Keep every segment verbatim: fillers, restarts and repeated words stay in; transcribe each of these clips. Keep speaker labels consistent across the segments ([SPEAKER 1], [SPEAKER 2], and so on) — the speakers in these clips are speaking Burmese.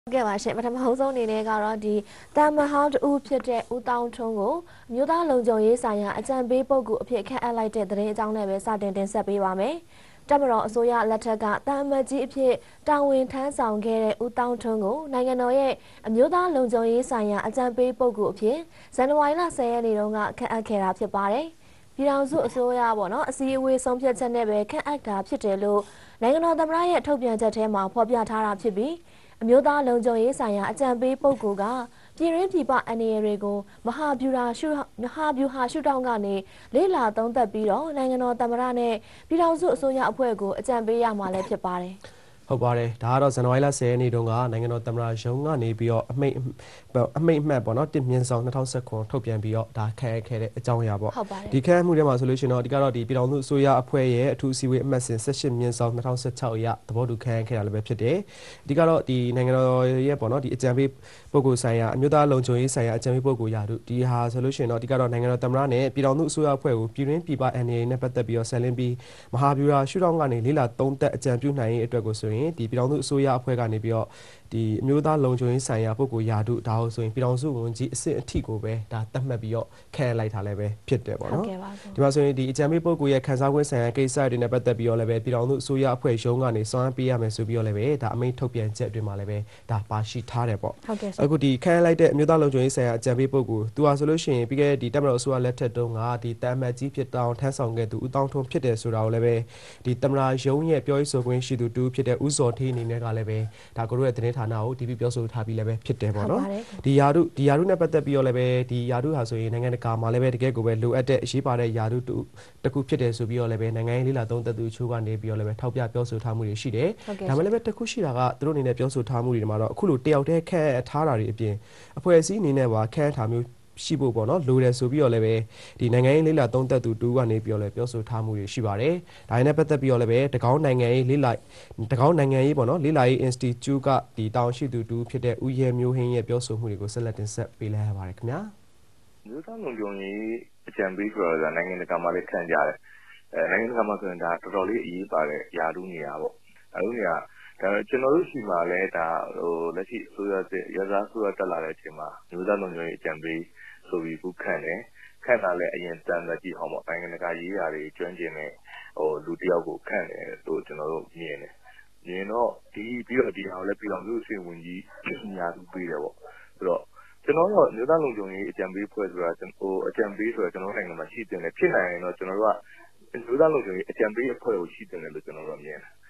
[SPEAKER 1] ကဲပါရှင်ပထမဆုံးအနေနဲ့ကတော့ဒီတာမဟောင်းတူဖြစ်တဲ့ဦးတောင်းထွန်းကိုမြို့သားလုံခြုံရေးဆိုင်ရာအကြံပေးပုဂ္ဂိုလ်အဖြစ်ခန့်အပ်လိုက်တဲ့သတင်းအကြောင်းနဲ့ပဲစတင်တင်ဆက်ပေးပါမယ်။တပ်မတော်အစိုးရလက်ထက်ကတာမတ်ကြီးအဖြစ်တာဝန်ထမ်းဆောင်ခဲ့တဲ့ဦးတောင်းထွန်းကိုနိုင်ငံတော်ရဲ့အမျိုးသားလုံခြုံရေးဆိုင်ရာအကြံပေးပုဂ္ဂိုလ်အဖြစ်ဇန်နဝါရီလဆယ်ရက်နေ့တုန်းကခန့်အပ်ခဲ့တာဖြစ်ပါတယ်။ပြည်ထောင်စုအစိုးရပေါ့နော်အစည်းအဝေးဆုံးဖြတ်ချက်နဲ့ပဲခန့်အပ်တာဖြစ်တယ်လို့နိုင်ငံတော်သမ္မတရဲ့ထုတ်ပြန်ချက်ထဲမှာဖော်ပြထားတာဖြစ်ပြီးအမျိုးသားလုံခြုံရေးဆိုင်ရာအကြံပေးပုဂ္ဂိုလ်ကပြည်ရင်းပြည်ပအန္တရာယ်တွေကိုမဟာဗျူဟာရှုမဟာဗျူဟာရှုထောင့်ကနေလေ့လာသုံးသပ်ပြီးတော့နိုင်ငံတော်သမ္မတနဲ့ပြည်ထောင်စုအစိုးရအဖွဲ့ကိုအကြံပေးရမှာလည်းဖြစ်ပါတယ်။
[SPEAKER 2] ဟုတ်ပါတယ်ဒါကတော့ဇန်နဝါရီလဆယ်ရက်နေ့တုန်းကနိုင်ငံတော်သမ္မတရုံးကနေပြီးတော့အမိတ်အမိတ်မှတ်ပေါ့နော်တစ်မြင့်ဆောင်၂၀၁၉ထုတ်ပြန်ပြီးတော့ဒါခန့်အပ်ခဲ့တဲ့အကြောင်းအရာပေါ့ဒီခန့်အပ်မှုထဲမှာဆိုလို့ရှိရင်တော့ဒီကတော့ဒီပြည်ထောင်စုအစိုးရအဖွဲ့ရဲ့အထူးအစည်းအဝေးအမှတ်စဉ်၁၈မြင့်ဆောင်၂၀၁၆အရသဘောတူခန့်အပ်ခဲ့တာလည်းပဲဖြစ်တယ်ဒီကတော့ဒီနိုင်ငံတော်ရဲ့ပေါ့နော်ဒီအကြံပေးပုဂ္ဂိုလ်ဆိုင်ရာအမျိုးသားလုံခြုံရေးဆိုင်ရာအကြံပေးပုဂ္ဂိုလ်ရာထူးဒီဟာဆိုလို့ရှိရင်တော့ဒီကတော့နိုင်ငံတော်သမ္မတနဲ့ပြည်ထောင်စုအစိုးရအဖွဲ့ကိုပြည်တွင်းပြည်ပအန်ဒီအေနဲ့ပတ်သက်ပြီးတော့ဆက်လင်းပြီးမဟာဗျူဟာရှုထောင့်ကနေလေးလာသုံးသက်အကြံပြုနိုင်ရေးအတွက်ကိုဆိုရင်ဒီပြည်ထောင်စုအစိုးရအဖွဲ့ကနေပြီးတော့ဒီအမျိုးသားလုံခြုံရေးဆိုင်ရာပုဂ္ဂိုလ်ရာထူးဒါဟုတ်ဆိုရင်ပြည်ထောင်စုဝန်ကြီးအဆင့်အထိကိုပဲဒါသတ်မှတ်ပြီးတော့ခန့်လိုက်တာလည်းပဲဖြစ်တယ်ပေါ့နော်ဒီမှာဆိုရင်ဒီအကြံပေးပုဂ္ဂိုလ်ရဲ့ခန်းစားခွင့်ဆိုင်ရာကိစ္စတွေနဲ့ပတ်သက်ပြီးတော့လည်းပဲပြည်ထောင်စုအစိုးရအဖွဲ့ရုံးကနေစွမ်းပေးရမယ်ဆိုပြီးတော့လည်းပဲဒါအမိန့်ထုတ်ပြန်ချက်တွေမှာလည်းပဲဒါပါရှိထားတယ်ပေါ့အခုဒီခန့်လိုက်တဲ့အမျိုးသားလုံခြုံရေးဆိုင်ရာအကြံပေးပုဂ္ဂိုလ်သူဟာဆိုလို့ရှိရင်ပြီးခဲ့တဲ့ဒီတပ်မတော်အစိုးရလက်ထက်တုန်းကဒီတာမတ်ကြီးဖြစ်တောင်းထမ်းဆောင်ခဲ့သူဦးတောင်းထွန်းဖြစ်တယ်ဆိုတာကိုလည်းပဲဒီသမ္မတရုံးရဲ့ပြောရေးဆိုခွင့်ရှိသူတူဖြစ်တဲ့ဦးစော်ဌေးအနေနဲ့ကလည်းပဲဒါကိုတို့ရဲ့သတင်းဌာနကိုဒီပြပြောဆိုထားပြီးလည်းပဲဖြစ်တယ်ပေါ့နော်ဒီယာတုဒီယာတုနဲ့ပတ်သက်ပြီးတော့လည်းပဲဒီယာတုဟာဆိုရင်နိုင်ငံတကာမှာလည်းပဲတကယ်ကိုပဲလိုအပ်တဲ့အရေးပါတဲ့ယာတုတခုဖြစ်တယ်ဆိုပြီးတော့လည်းပဲနိုင်ငံရေးလေးလာသုံးသက်သူချိုးကနေပြီးတော့လည်းပဲထောက်ပြပြောဆိုထားမှုတွေရှိတယ်ဒါမှလည်းပဲတခုရှိတာကသူတို့အနေနဲ့ပြောဆိုထားမှုတွေမှာတော့အခုလိုတယောက်တည်းခန့်ထားတာတွေအပြင်အဖွဲ့အစည်းအနေနဲ့ပါခန့်ထားမျိုးရှိဖို့ပေါ့နော်လိုတယ်ဆိုပြီးတော့လည်းပဲဒီနိုင်ငံရေးလေးလာသုံးသက်သူတူကနေပြီးတော့လည်းပြောဆိုထားမှုတွေရှိပါတယ်ဒါနဲ့ပတ်သက်ပြီးတော့လည်းပဲတကောင်းနိုင်ငံရေးလေးလာတကောင်းနိုင်ငံရေးပေါ့နော်လေးလာရေး Institute ကဒီတောင်ရှိသူတူဖြစ်တဲ့ဦးရဲမျိုးဟင်းရဲ့ပြောဆိုမှုတွေကိုဆက်လက်တင်ဆက်ပေးလိုက်ရပါတယ်ခင်ဗျာ
[SPEAKER 3] မျိုးသားလုံခြုံရေးအကြံပေးဆိုတော့နိုင်ငံတကာမှာလည်းခံကြတယ်အဲနိုင်ငံတကာမှာဆိုရင်ဒါတော်တော်လေးအရေးပါတဲ့ယာတုနေရာပေါ့အဲဒီနေရာဒါကျွန်တော်တို့ရှိမှလည်းဒါဟိုလက်ရှိအစိုးရတဲ့ရစားအစိုးရတက်လာတဲ့အချိန်မှာမျိုးသားလုံခြုံရေးအကြံပေးဆိုပြီးခုခန့်တယ်ခန့်တာလည်းအရင်တန်တကြီးဟောင်းပေါ့နိုင်ငံတကာရေးရာတွေကျွမ်းကျင်တဲ့ဟိုလူတယောက်ကိုခန့်တယ်လို့ကျွန်တော်တို့မြင်တယ်မြင်တော့ဒီပြီးတော့ဒီဟာကိုလည်းပြည်တော်စုအစည်းဝင်ကြီးညာသူပေးတယ်ပေါ့ဆိုတော့ကျွန်တော်တို့မျိုးသားလုံခြုံရေးအကြံပေးဖွဲ့ဆိုတာဟိုအကြံပေးဆိုတာကျွန်တော်နိုင်ငံမှာရှိတယ်လေဖြစ်နိုင်ရင်တော့ကျွန်တော်တို့ကမျိုးသားလုံခြုံရေးအကြံပေးအဖွဲ့ကိုရှိတယ်လို့ကျွန်တော်တို့မြင်တယ်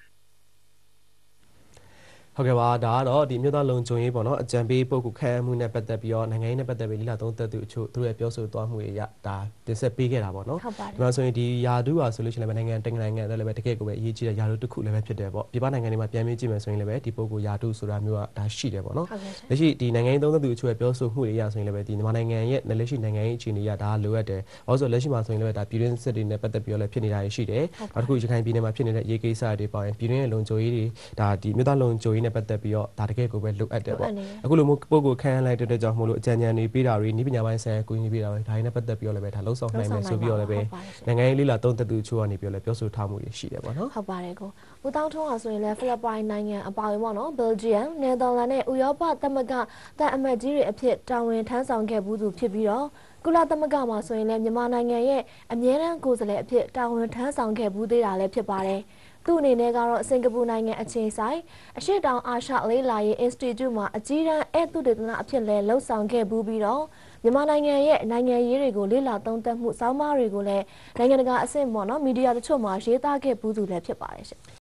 [SPEAKER 2] ဟုတ်ကဲ့ပါဒါကတော့ဒီမြို့သားလုံခြုံရေးပေါ့နော်အကြံပေးပုဂ္ဂိုလ်ခန့်မှုနဲ့ပတ်သက်ပြီးတော့နိုင်ငံရေးနဲ့ပတ်သက်ပြီးလိလာသုံးသက်သူအချို့သူတို့ရဲ့ပြောဆိုသွားမှုတွေအရဒါတင်ဆက်ပေးခဲ့တာပေါ့နော်ဒီမှာဆိုရင်ဒီယာဒူဟာဆိုလို့ရှိရင်လည်းနိုင်ငံတနိုင်ငံလည်းပဲတကယ်ကိုပဲအရေးကြီးတဲ့ယာဒူတစ်ခုလည်းပဲဖြစ်တယ်ပေါ့ဒီပနိုင်ငံတွေမှာပြန်ပြီးကြည့်မယ်ဆိုရင်လည်းပဲဒီပုဂ္ဂိုလ်ယာဒူဆိုတာမျိုးကဒါရှိတယ်ပေါ့နော်လက်ရှိဒီနိုင်ငံရေးသုံးသက်သူအချို့ရဲ့ပြောဆိုမှုတွေအရဆိုရင်လည်းပဲဒီမြန်မာနိုင်ငံရဲ့လက်ရှိနိုင်ငံရေးအခြေအနေအရဒါလိုအပ်တယ်ဘာလို့ဆိုလက်ရှိမှာဆိုရင်လည်းဒါပြည်တွင်းစစ်တွေနဲ့ပတ်သက်ပြီးတော့လည်းဖြစ်နေတာရှိတယ်နောက်တစ်ခုရခိုင်ပြည်နယ်မှာဖြစ်နေတဲ့ရေးကိစ္စတွေပေါ့ရင်ပြည်တွင်းရဲ့လုံခြုံရေးတွေဒါဒီမြို့သားလုံခြုံရေးနဲ့ပတ်သက်ပြီးတော့ဒါတကယ်ကိုပဲလိုအပ်တယ်ပေါ့အခုလိုမျိုးပုဂ္ဂိုလ်ခန့်လိုက်တဲ့အတွက်ကြောင့်မို့လို့အကြံဉာဏ်တွေပေးတာတွေဤပညာပိုင်းဆိုင်ရာကူညီပေးတာတွေဒါတွေနဲ့ပတ်သက်ပြီးတော့လည်းပဲဒါလှုပ်ဆောင်နိုင်မယ်ဆိုပြီးတော့လည်းပဲနိုင်ငံရေးလေးလာသုံးသက်သူချို့ကနေပြီးတော့လည်းပြောဆိုထားမှုတွေရှိတယ်ပေါ့နော်
[SPEAKER 1] ဟုတ်ပါတယ်ကိုဦးတောင်းထွန်းအောင်ဆိုရင်လည်းဖိလစ်ပိုင်နိုင်ငံအပါအဝင်ပေါ့နော်ဘယ်ဂျီယမ်နယ်သာလန်နဲ့ဥရောပသမဂ္ဂတန်အမတ်ကြီးတွေအဖြစ်တာဝန်ထမ်းဆောင်ခဲ့မှုသူဖြစ်ပြီးတော့ကုလသမဂ္ဂမှာဆိုရင်လည်းမြန်မာနိုင်ငံရဲ့အမြဲတမ်းကိုယ်စားလှယ်အဖြစ်တာဝန်ထမ်းဆောင်ခဲ့မှုသေးတာလည်းဖြစ်ပါတယ်သူ့အနေနဲ့ကတော့စင်ကာပူနိုင်ငံအခြေဆိုင်အရှေ့တောင်အာရှလေးလာရေး Institute မှာအကြီးတန်းဧည့်သုတေသနအဖြစ်လဲလှုပ်ဆောင်ခဲ့ပြီးတော့မြန်မာနိုင်ငံရဲ့နိုင်ငံရေးတွေကိုလေ့လာသုံးသပ်မှုစောင်းမတွေကိုလည်းနိုင်ငံတကာအဆင့်ပေါ့နော်မီဒီယာတချို့မှာရေးသားခဲ့ဘူးသူလည်းဖြစ်ပါတယ်ရှင်